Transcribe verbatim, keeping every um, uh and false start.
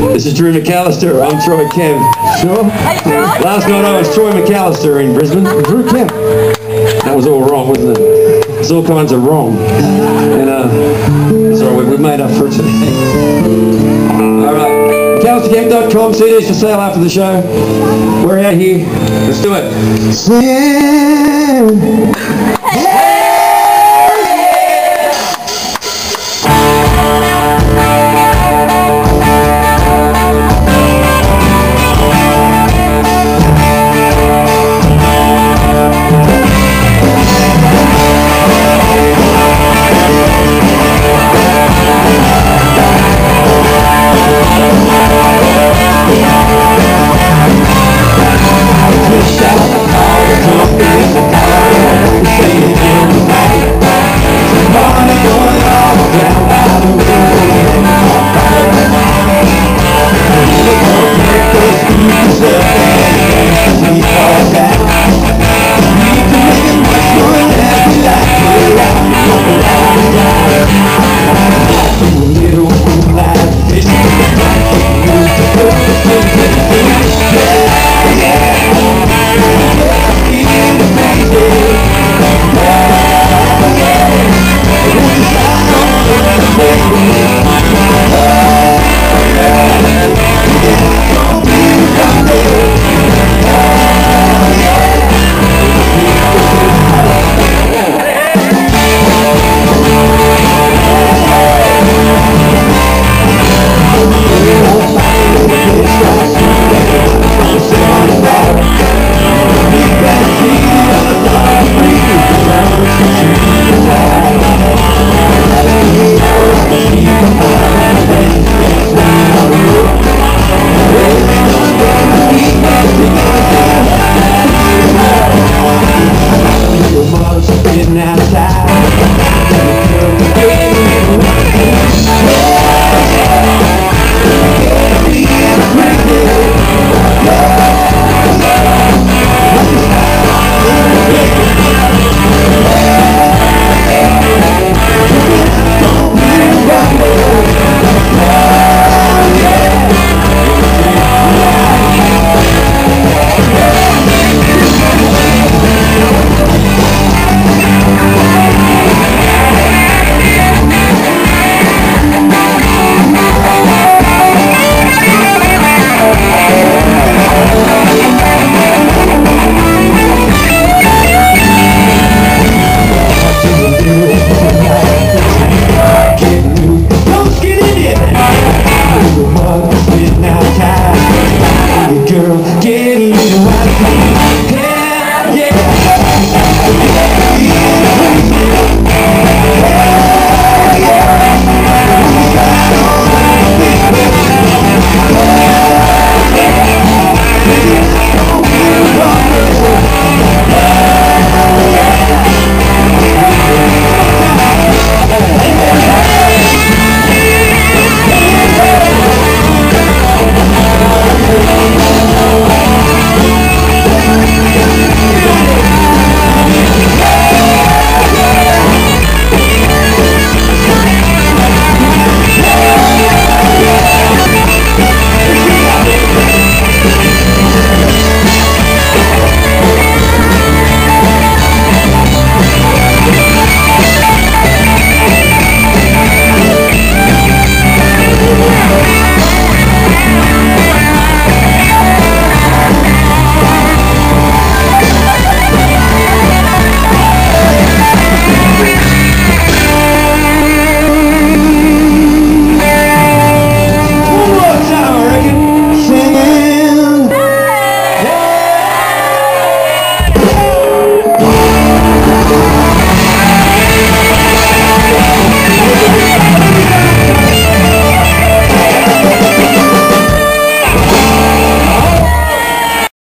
This is Drew McAllister. I'm Troy Kemp. Sure. Last night I was Troy McAllister in Brisbane. Drew Kemp. That was all wrong, wasn't it? It's all kinds of wrong. And uh, sorry, we, we made up for it today. All right. McAllister Kemp dot com. C Ds for sale after the show. We're out here. Let's do it. Sing. Get